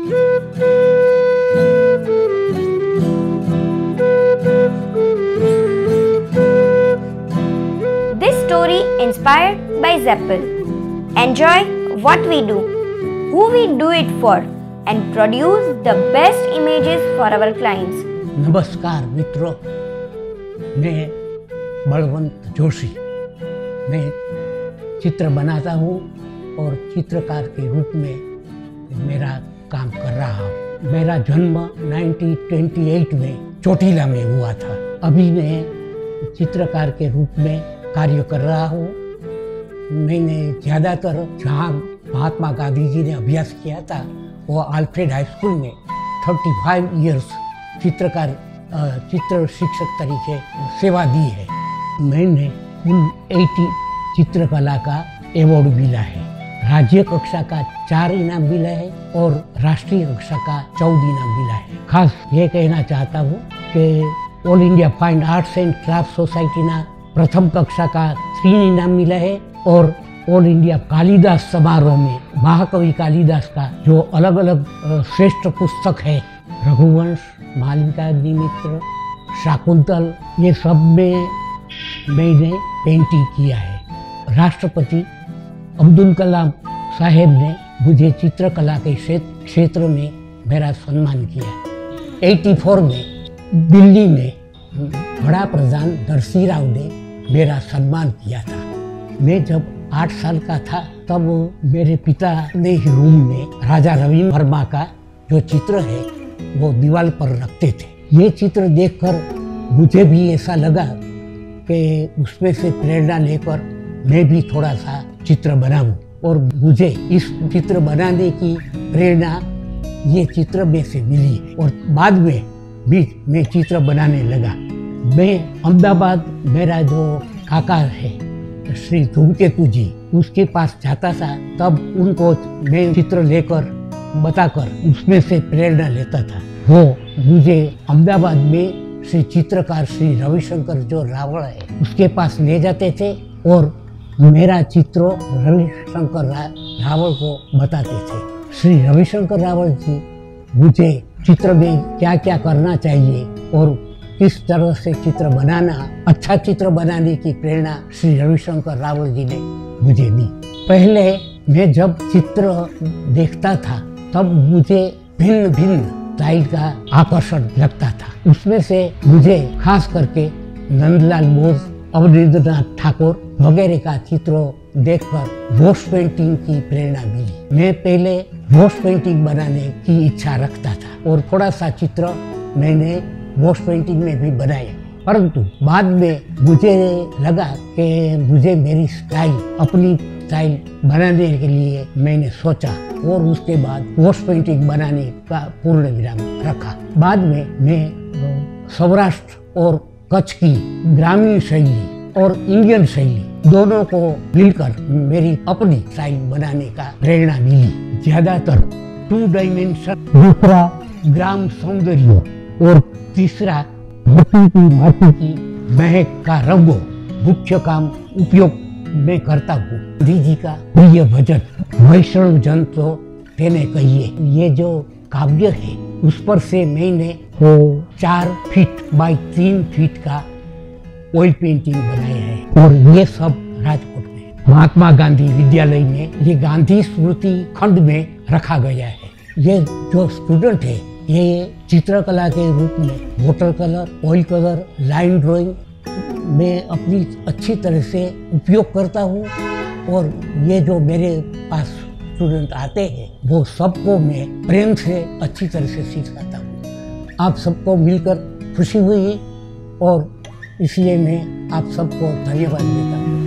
This story inspired by ZAPPL. Enjoy what we do, who we do it for, and produce the best images for our clients. नमस्कार मित्रों, मैं बलवंत जोशी। मैं चित्र बनाता हूँ और चित्रकार के रूप में मेरा काम कर रहा हूँ। मेरा जन्म 1928 में चोटीला में हुआ था। अभी मैं चित्रकार के रूप में कार्य कर रहा हूँ। मैंने ज़्यादातर जहाँ महात्मा गांधी जी ने अभ्यास किया था वो अल्फ्रेड हाई स्कूल में 35 इयर्स चित्र शिक्षक तरीके सेवा दी है। मैंने कुल 80 चित्रकला का एवॉर्ड मिला है। राज्य कक्षा का 4 इनाम मिला है और राष्ट्रीय कक्षा का 14 इनाम मिला है। खास ये कहना चाहता हूँ कि all India fine arts and craft society ना प्रथम कक्षा का 3 इनाम मिला है और ऑल इंडिया कालिदास समारोह में महाकवि कालिदास का जो अलग अलग श्रेष्ठ पुस्तक है, रघुवंश, मालविकाग्निमित्र, शाकुंतल, ये सब में मैंने पेंटिंग किया है। राष्ट्रपति अब्दुल कलाम साहेब ने मुझे चित्रकला के क्षेत्र में मेरा सम्मान किया। 84 में दिल्ली में बड़ा प्रधान नरसिंह राव ने मेरा सम्मान किया था। मैं जब 8 साल का था तब मेरे पिता ने ही रूम में राजा रविंद्र वर्मा का जो चित्र है वो दीवार पर रखते थे। ये चित्र देखकर मुझे भी ऐसा लगा कि उसमें से प्रेरणा लेकर मैं भी थोड़ा सा चित्र बनाऊं और मुझे इस चित्र बनाने की प्रेरणा ये चित्र में से मिली है और बाद में भी मैं चित्र बनाने लगा। मैं अहमदाबाद मेरा जो काका है श्री धूमकेतु जी, उसके पास जाता था तब उनको मैं चित्र लेकर बताकर उसमें से प्रेरणा लेता था। वो मुझे अहमदाबाद में श्री चित्रकार श्री रविशंकर जो रावल है उसके पास ले जाते थे और मेरा चित्र रविशंकर रावल को बताते थे। श्री रविशंकर रावल जी मुझे चित्र में क्या क्या करना चाहिए और किस तरह से चित्र बनाना, अच्छा चित्र बनाने की प्रेरणा श्री रविशंकर रावल जी ने मुझे दी। पहले मैं जब चित्र देखता था तब मुझे भिन्न भिन्न स्टाइल का आकर्षण लगता था। उसमें से मुझे खास करके नंदलाल बोस, अवनींद्रनाथ ठाकुर वगैरह का चित्र देखकर वॉश पेंटिंग की प्रेरणा मिली। मैं पहले वॉश पेंटिंग बनाने की इच्छा रखता था और थोड़ा सा चित्र मैंने वॉश पेंटिंग में भी बनाया, परंतु बाद में मुझे लगा कि मुझे मेरी स्टाइल, अपनी स्टाइल बनाने के लिए मैंने सोचा और उसके बाद वॉश पेंटिंग बनाने का पूर्ण विराम रखा। बाद में मैं सौराष्ट्र और कच्छ की ग्रामीण शैली और इंडियन शैली दोनों को मिलकर मेरी अपनी स्टाइल बनाने का प्रेरणा मिली। ज्यादातर 2 डायमेंशन, दूसरा ग्राम सौंदर्य और तीसरा माटी की महक का रंगो मुख्य काम उपयोग मैं करता हूँ। गांधी जी का प्रिय भजन वैष्णव जन तो तेने कहिए, ये जो काव्य है उस पर से मैंने 4 फीट बाय 3 फीट का ऑयल पेंटिंग बनाया है और ये सब राजकोट में महात्मा गांधी विद्यालय में ये गांधी स्मृति खंड में रखा गया है। ये जो स्टूडेंट है ये चित्रकला के रूप में water colour, oil colour, line drawing में अपनी अच्छी तरह से उपयोग करता हूँ और ये जो मेरे पास स्टूडेंट आते हैं वो सबको मैं प्रेम से अच्छी तरह से सिखाता हूँ। आप सबको मिलकर खुशी हुई और इसलिए मैं आप सबको धन्यवाद देता हूँ।